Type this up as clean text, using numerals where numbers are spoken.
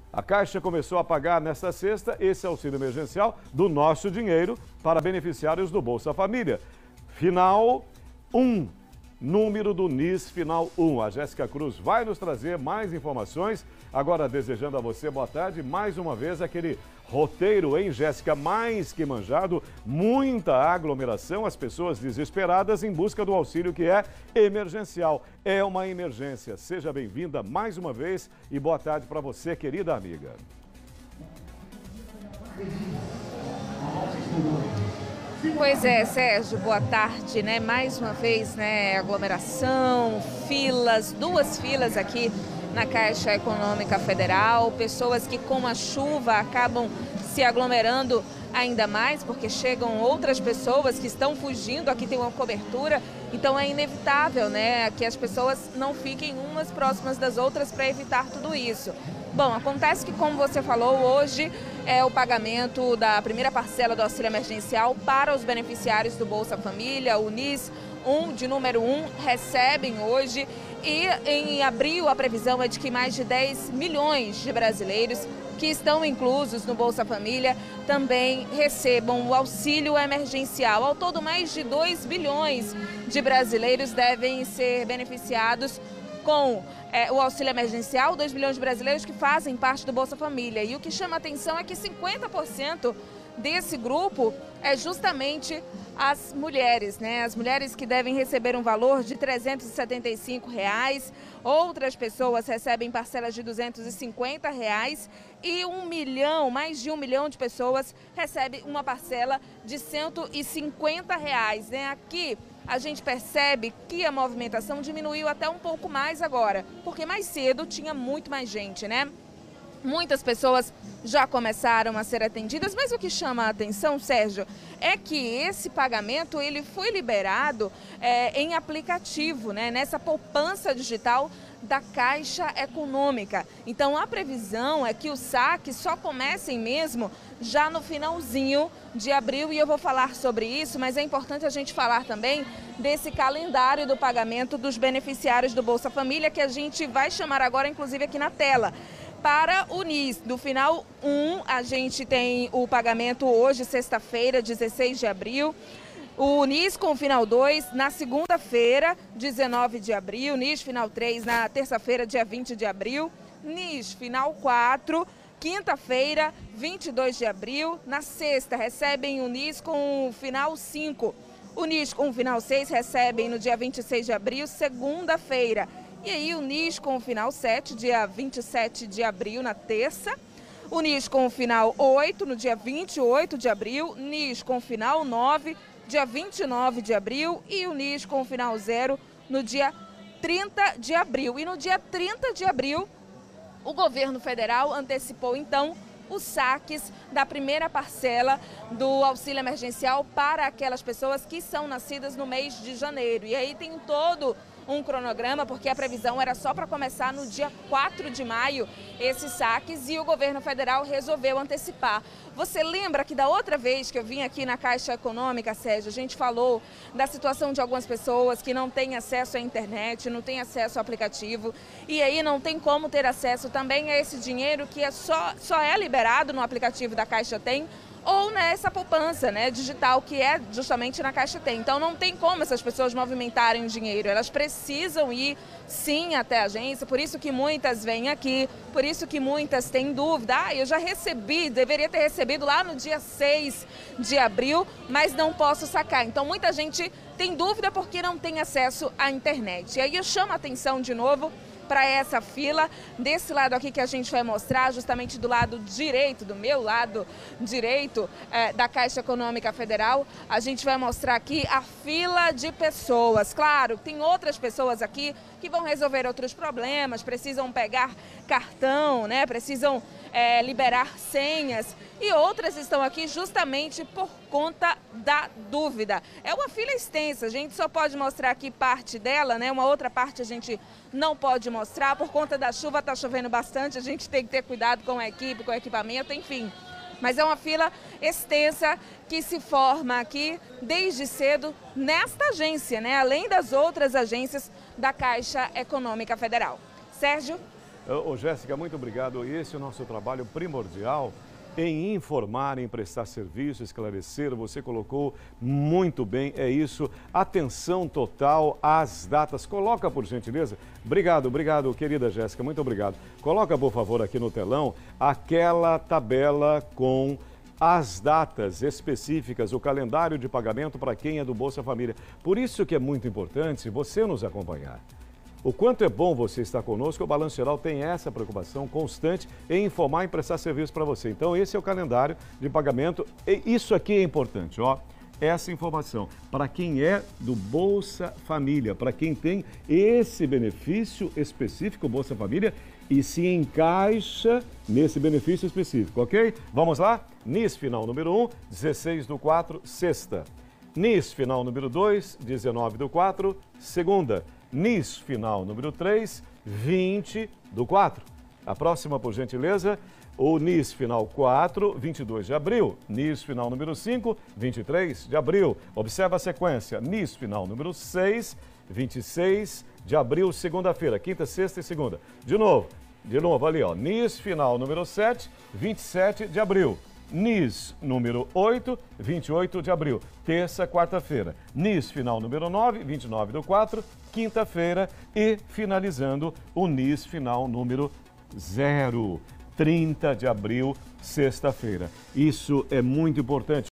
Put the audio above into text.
A Caixa começou a pagar nesta sexta esse auxílio emergencial do nosso dinheiro para beneficiários do Bolsa Família. Final 1, número do NIS final 1. A Jéssica Cruz vai nos trazer mais informações. Agora, desejando a você boa tarde, mais uma vez aquele roteiro, hein, Jéssica? Mais que manjado, muita aglomeração, as pessoas desesperadas em busca do auxílio que é emergencial. É uma emergência. Seja bem-vinda mais uma vez e boa tarde para você, querida amiga. Pois é, Sérgio, boa tarde, né? Mais uma vez, né? Aglomeração, filas, 2 filas aqui na Caixa Econômica Federal, pessoas que com a chuva acabam se aglomerando ainda mais, porque chegam outras pessoas que estão fugindo, aqui tem uma cobertura, então é inevitável, né, que as pessoas não fiquem umas próximas das outras para evitar tudo isso. Bom, acontece que, como você falou, hoje é o pagamento da primeira parcela do auxílio emergencial para os beneficiários do Bolsa Família, o NIS de número 1, recebem hoje, e em abril a previsão é de que mais de 10 milhões de brasileiros que estão inclusos no Bolsa Família também recebam o auxílio emergencial. Ao todo, mais de 2 bilhões de brasileiros devem ser beneficiados com o auxílio emergencial, 2 bilhões de brasileiros que fazem parte do Bolsa Família. E o que chama atenção é que 50% desse grupo é justamente as mulheres, né? As mulheres que devem receber um valor de R$ 375, outras pessoas recebem parcelas de R$ 250 e 1 milhão, mais de 1 milhão de pessoas recebem uma parcela de R$ 150, né? Aqui a gente percebe que a movimentação diminuiu até um pouco mais agora, porque mais cedo tinha muito mais gente, né? Muitas pessoas já começaram a ser atendidas, mas o que chama a atenção, Sérgio, é que esse pagamento ele foi liberado em aplicativo, né, nessa poupança digital da Caixa Econômica. Então a previsão é que os saques só comecem mesmo já no finalzinho de abril, e eu vou falar sobre isso, mas é importante a gente falar também desse calendário do pagamento dos beneficiários do Bolsa Família, que a gente vai chamar agora, inclusive, aqui na tela. Para o NIS, do final 1, a gente tem o pagamento hoje, sexta-feira, 16 de abril. O NIS com o final 2, na segunda-feira, 19 de abril. NIS final 3, na terça-feira, dia 20 de abril. NIS final 4, quinta-feira, 22 de abril. Na sexta, recebem o NIS com o final 5. O NIS com o final 6 recebem no dia 26 de abril, segunda-feira. E aí o NIS com o final 7, dia 27 de abril, na terça. O NIS com o final 8, no dia 28 de abril. NIS com o final 9, dia 29 de abril. E o NIS com o final 0, no dia 30 de abril. E no dia 30 de abril, o governo federal antecipou, então, os saques da primeira parcela do auxílio emergencial para aquelas pessoas que são nascidas no mês de janeiro. E aí tem todo um cronograma, porque a previsão era só para começar no dia 4 de maio esses saques, e o governo federal resolveu antecipar. Você lembra que da outra vez que eu vim aqui na Caixa Econômica, Sérgio, a gente falou da situação de algumas pessoas que não têm acesso à internet, não têm acesso ao aplicativo, e aí não tem como ter acesso também a esse dinheiro que só é liberado no aplicativo da Caixa Tem, ou nessa poupança, né, digital, que é justamente na Caixa Tem. Então não tem como essas pessoas movimentarem o dinheiro, elas precisam ir sim até a agência, por isso que muitas vêm aqui, por isso que muitas têm dúvida. Eu já recebi, deveria ter recebido lá no dia 6 de abril, mas não posso sacar. Então muita gente tem dúvida porque não tem acesso à internet. E aí eu chamo a atenção de novo para essa fila, desse lado aqui que a gente vai mostrar, justamente do lado direito, do meu lado direito da Caixa Econômica Federal, a gente vai mostrar aqui a fila de pessoas. Claro, tem outras pessoas aqui que vão resolver outros problemas, precisam pegar cartão, né? Precisam liberar senhas, e outras estão aqui justamente por conta da dúvida. É uma fila extensa, a gente só pode mostrar aqui parte dela, né? Uma outra parte a gente não pode mostrar por conta da chuva, está chovendo bastante, a gente tem que ter cuidado com a equipe, com o equipamento, enfim. Mas é uma fila extensa que se forma aqui desde cedo nesta agência, né? Além das outras agências da Caixa Econômica Federal. Sérgio? Ô, Jéssica, muito obrigado. Esse é o nosso trabalho primordial em informar, em prestar serviço, esclarecer. Você colocou muito bem, é isso. Atenção total às datas. Coloca, por gentileza. Obrigado, querida Jéssica, muito obrigado. Coloca, por favor, aqui no telão, aquela tabela com as datas específicas, o calendário de pagamento para quem é do Bolsa Família. Por isso que é muito importante você nos acompanhar. O quanto é bom você estar conosco, o Balanço Geral tem essa preocupação constante em informar e prestar serviço para você. Então, esse é o calendário de pagamento. E isso aqui é importante, ó. Essa informação para quem é do Bolsa Família, para quem tem esse benefício específico, Bolsa Família, e se encaixa nesse benefício específico, ok? Vamos lá? NIS final número 1, 16/4, sexta. NIS final número 2, 19/4, segunda. NIS final número 3, 20/4. A próxima, por gentileza, o NIS final 4, 22 de abril. NIS final número 5, 23 de abril. Observa a sequência. NIS final número 6, 26 de abril, segunda-feira. Quinta, sexta e segunda. De novo ali, ó. NIS final número 7, 27 de abril. NIS número 8, 28 de abril, terça, quarta-feira. NIS final número 9, 29/4, quinta-feira. E finalizando o NIS final número 0, 30 de abril, sexta-feira. Isso é muito importante.